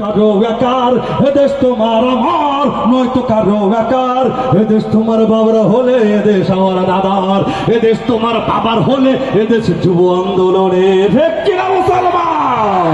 কারো একার, এদেশ তোমার আমার, নয়তো কারো একার। এদেশ তোমার বাবার হলে এদেশ আমার দাদার, এদেশ তোমার বাবার হলে এদেশ যুব আন্দোলনের। ঠিক কিনা মুসলমান?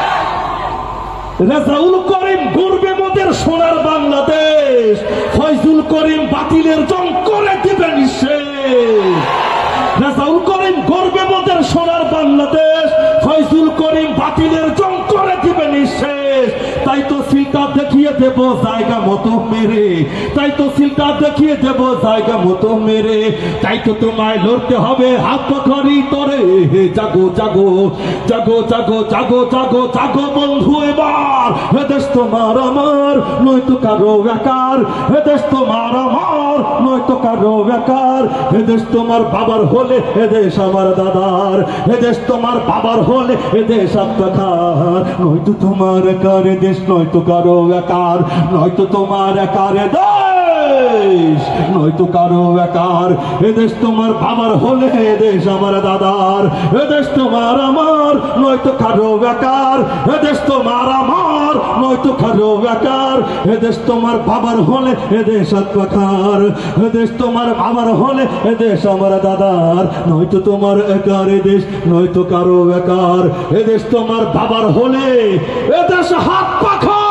রেজাউল করিম গর্বে মোদের সোনার বাংলাদেশ, ফয়জুল করিম বাতিলের জং করে দিবে নিঃশেষ। রেজাউল করিম গর্বে মোদের সোনার বাংলাদেশ, ফয়জুল করিম বাতিলের জং করে দিবে নিঃশেষ। তাই তো সিলটা দেখিয়ে দেব জায়গা মতো মেরে, তাই তো সিলটা দেখিয়ে দেব জায়গা মতো মেরে। তাই তো তোমায় লড়তে হবে হাত পাখারি তরে। জাগো জাগো জাগো জাগো জাগো জাগো জাগো বন্ধু এবার। এদেশ তোমার আমার, নয়তো কারো একার। এদেশ তোমার আমার, নয়তো কারো একার। এদেশ তোমার বাবার হলে এদেশ আমার দাদার, এদেশ তোমার বাবার হলে এদেশ আত্মাকার। নয়তো তোমার একার দেশ, নয়তো কারো একার, নয়তো তোমার একার দেশ, নয়তো কারো একার। এদেশ তোমার বাবার হলে এদেশ আমার দাদার, এদেশ তোমার আমার, নয়তো কারো একার। এদেশ তোমার আমার, নয়তো কারো একার। এদেশ তোমার বাবার হলে এদেশ আত্মাকার, এদেশ তোমার বাবার হলে এদেশ আমার দাদার, নয়তো তোমার একার এদেশ, নয়তো কারো একার। এদেশ তোমার বাবার হলে এদেশ হাত পাখা।